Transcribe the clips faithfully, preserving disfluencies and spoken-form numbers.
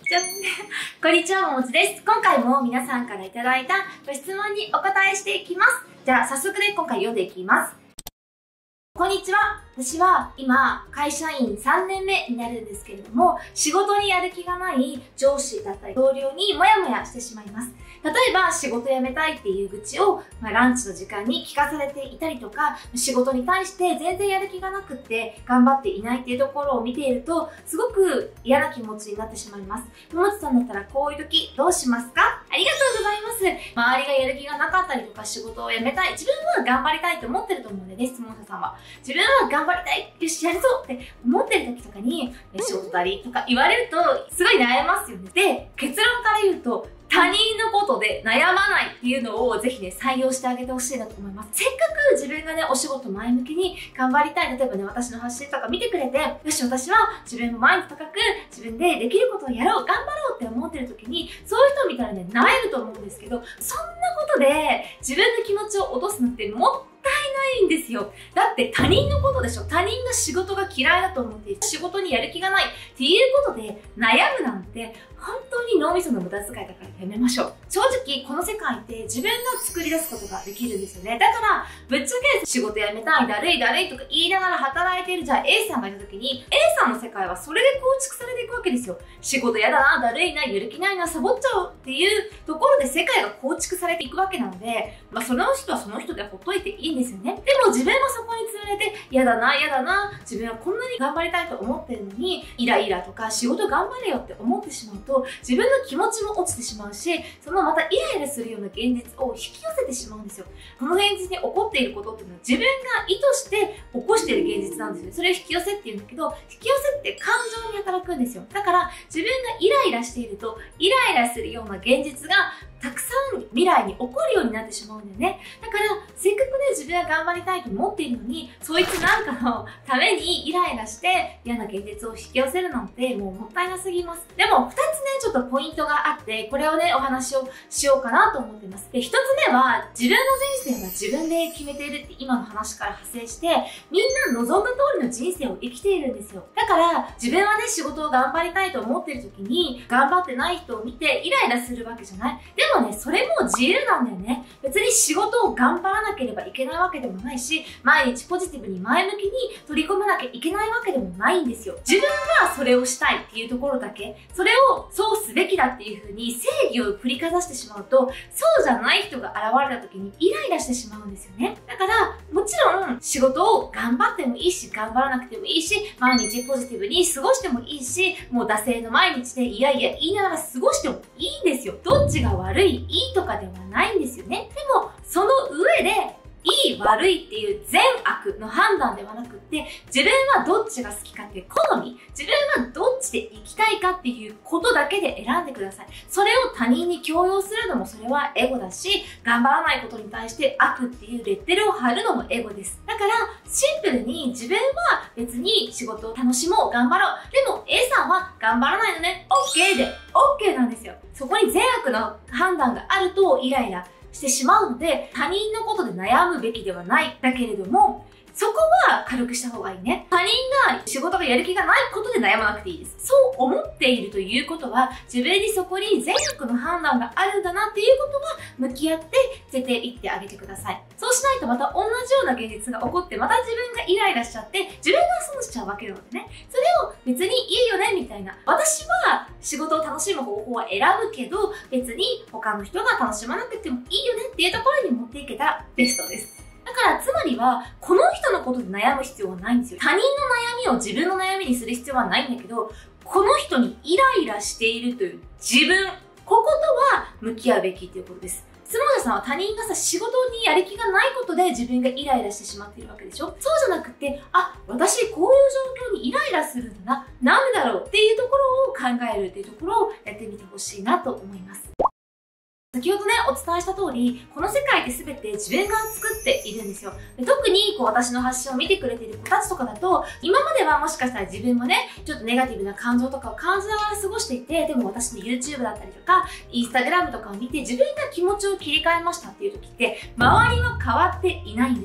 じゃこんにちは、ももちです。今回も皆さんからいただいたご質問にお答えしていきます。じゃあ、早速で今回読んでいきます。こんにちは。私は今、会社員さんねんめになるんですけれども、仕事にやる気がない上司だったり同僚にモヤモヤしてしまいます。例えば、仕事辞めたいっていう愚痴を、まあ、ランチの時間に聞かされていたりとか、仕事に対して全然やる気がなくって頑張っていないっていうところを見ていると、すごく嫌な気持ちになってしまいます。ももちさんだったらこういう時どうしますか？ありがとうございます。周りがやる気がなかったりとか、仕事を辞めたい、自分は頑張りたいと思ってると思うんでね、質問者さんは。自分は頑張りたい、よし、やるぞって思ってる時とかに、仕事だりとか言われると、すごい悩ますよね。で、結論から言うと、他人のことで悩まないっていうのをぜひね、採用してあげてほしいなと思います。せっかく自分がね、お仕事前向きに頑張りたい。例えばね、私の発信とか見てくれて、よし、私は自分も前に高く自分でできることをやろう、頑張ろうって思ってる時に、そういう人を見たらね、萎えると思うんですけど、そんなことで自分の気持ちを落とすのってもったいないんですよ。だって他人のことでしょ。他人の仕事が嫌いだと思って仕事にやる気がないっていうことで悩むなんて本当に脳みその無駄遣いだからやめましょう。正直この世界って自分が作り出すことができるんですよね。だからぶっちゃけ仕事辞めたい、だるいだるいとか言いながら働いているじゃあ A さんがいた時に A さんの世界はそれで構築されていくわけですよ。仕事やだな、だるいな、やる気ないな、サボっちゃおうっていうところで世界が構築されていくわけなので、まあその人はその人でほっといていいんですよね。でも自分もそこにつられて、やだな、やだな、自分はこんなに頑張りたいと思ってるのに、イライラとか仕事頑張れよって思ってしまうと、自分の気持ちも落ちてしまうし、そのまたイライラするような現実を引き寄せてしまうんですよ。この現実に起こっていることっていうのは自分が意図して起こしている現実なんですよ。それを引き寄せって言うんだけど、引き寄せって感情に働くんですよ。だから自分がイライラしていると、イライラするような現実がたくさん未来に起こるようになってしまうんだよね。だから、せっかくね、自分は頑張りたいと思っているのに、そいつなんかのためにイライラして嫌な現実を引き寄せるなんてもうもったいなすぎます。でも、二つね、ちょっとポイントがあって、これをね、お話をしようかなと思っています。で、一つ目は、自分の人生は自分で決めているって今の話から派生して、みんな望んだ通りの人生を生きているんですよ。だから、自分はね、仕事を頑張りたいと思っている時に、頑張ってない人を見てイライラするわけじゃない。ででもね、それも自由なんだよね。別に仕事を頑張らなければいけないわけでもないし、毎日ポジティブに前向きに取り込まなきゃいけないわけでもないんですよ。自分はそれをしたいっていうところだけ、それをそうすべきだっていう風に正義を振りかざしてしまうと、そうじゃない人が現れた時にイライラしてしまうんですよね。だから、もちろん仕事を頑張ってもいいし、頑張らなくてもいいし、毎日ポジティブに過ごしてもいいし、もう惰性の毎日でいやいや言いながら過ごしてもいいんですよ。どっちが悪い悪い、いいとかではないんですよね。でも、その上で、いい、悪いっていう善悪の判断ではなくって、自分はどっちが好きかっていう好み、自分はどっちで生きたいかっていうことだけで選んでください。それを他人に強要するのもそれはエゴだし、頑張らないことに対して悪っていうレッテルを貼るのもエゴです。だから、シンプルに自分は別に仕事を楽しもう、頑張ろう。でも A さんは頑張らないのね、OK で OK なんですよ。そこに善悪の判断があるとイライラしてしまうので、他人のことで悩むべきではないだけれども、そこは軽くした方がいいね。他人が仕事がやる気がないことで悩まなくていいです。そう思っているということは、自分にそこに善悪の判断があるんだなっていうことは向き合って捨てていってあげてください。そうしないとまた同じような現実が起こって、また自分がイライラしちゃって、自分が損しちゃうわけなのでね。それを別にいいよねみたいな。私は仕事を楽しむ方法は選ぶけど、別に他の人が楽しまなくてもいいよねっていうところに持っていけたらベストです。だから、つまりは、この人のことで悩む必要はないんですよ。他人の悩みを自分の悩みにする必要はないんだけど、この人にイライラしているという自分、こことは向き合うべきっていうことです。質問者さんは他人がさ、仕事にやる気がないことで自分がイライラしてしまっているわけでしょ？そうじゃなくて、あ、私こういう状況にイライラするんだな、なんでだろうっていうところを考えるっていうところをやってみてほしいなと思います。先ほどね、お伝えした通り、この世界って全て自分が作っているんですよ。で特にこう私の発信を見てくれている子たちとかだと、今まではもしかしたら自分もね、ちょっとネガティブな感情とかを感じながら過ごしていて、でも私の YouTube だったりとか、Instagram とかを見て自分が気持ちを切り替えましたっていう時って、周りは変わっていないんですよ。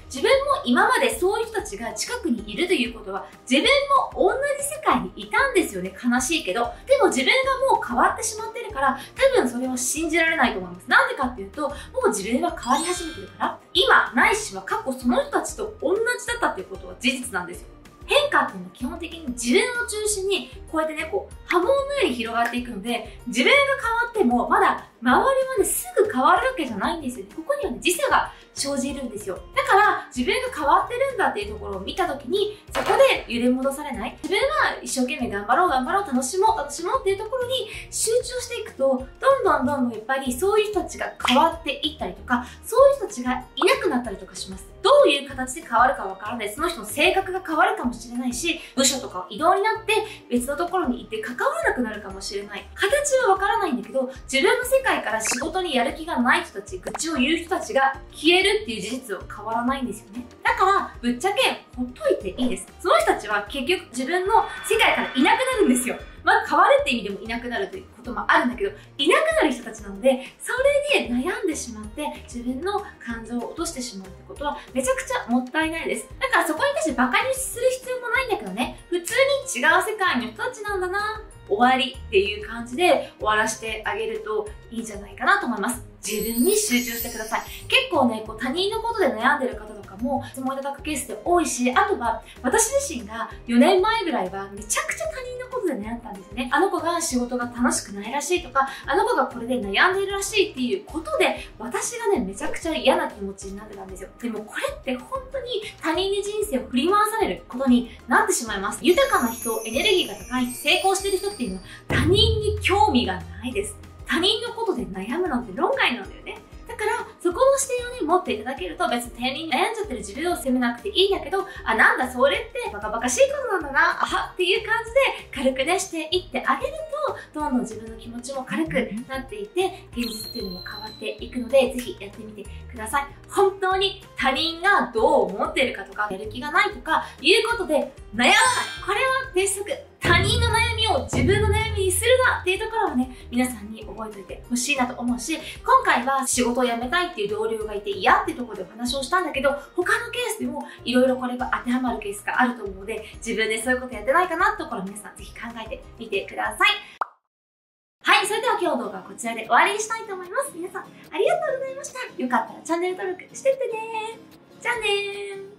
自分も今までそういう人たちが近くにいるということは、自分も同じ世界にいたんですよね。悲しいけど。でも自分がもう変わってしまってるから、多分それは信じられないと思います。なんでかっていうと、もう自分は変わり始めてるから、今ないしは過去その人たちと同じだったっていうことは事実なんですよ。変化っていうのは基本的に自分を中心にこうやってね、こう波紋のように広がっていくので、自分が変わってもまだ周りはね、すぐ変わるわけじゃないんですよね。ここにはね、時差が生じるんですよ。だから自分が変わってるんだっていうところを見たときに、そこで揺れ戻されない。自分は一生懸命頑張ろう頑張ろう楽しもう楽しもうっていうところに集中していくと、どんどんどんどんやっぱりそういう人たちが変わっていったりとか、そういう人たちがいなくなったりとかします。どういう形で変わるかわからない。その人の性格が変わるかもしれないし、部署とか異動になって別のところに行って関わらなくなるかもしれない。形はわからないんだけど、自分の世界から仕事にやる気がない人たち、愚痴を言う人たちが消えるっていう事実は変わらないんですよね。だから、ぶっちゃけほっといていいです。その人たちは結局自分の世界からいなくなるんですよ。まあ変わるって意味でもいなくなるということもあるんだけど、いなくなる人たちなので、それで悩んでしまって自分の感情を落としてしまうってことはめちゃくちゃもったいないです。だからそこに対してバカにする必要もないんだけどね、普通に違う世界の人たちなんだな、終わりっていう感じで終わらせてあげるといいんじゃないかなと思います。自分に集中してください。結構ね、こう他人のことで悩んでる方とかも質問いただくケースで多いし、あとは私自身がよねんまえぐらいはめちゃくちゃ他人のことで悩んだんですよね。あの子が仕事が楽しくないらしいとか、あの子がこれで悩んでいるらしいっていうことで、私がね、めちゃくちゃ嫌な気持ちになってたんですよ。でもこれって本当に他人に人生を振り回されることになってしまいます。豊かな人、エネルギーが高い人、成功してる人っていうのは他人に興味がないです。他人のことで悩むなんて論外なんだよね。だから、そこの視点をね、持っていただけると、別に他人に悩んじゃってる自分を責めなくていいんだけど、あ、なんだ、それってバカバカしいことなんだな、あはっていう感じで軽くね、していってあげると、どんどん自分の気持ちも軽くなっていて、現実っていうのも変わっていくので、ぜひやってみてください。本当に他人がどう思ってるかとか、やる気がないとか、いうことで悩まない。これは鉄則。他人の悩みを自分の悩みにするなっていうところはね、皆さんに覚えておいてほしいなと思うし、今回は仕事を辞めたいっていう同僚がいて嫌っていうところでお話をしたんだけど、他のケースでもいろいろこれが当てはまるケースがあると思うので、自分でそういうことやってないかなってところを皆さんぜひ考えてみてください。はい、それでは今日の動画はこちらで終わりにしたいと思います。皆さんありがとうございました。よかったらチャンネル登録してってね。じゃあねー。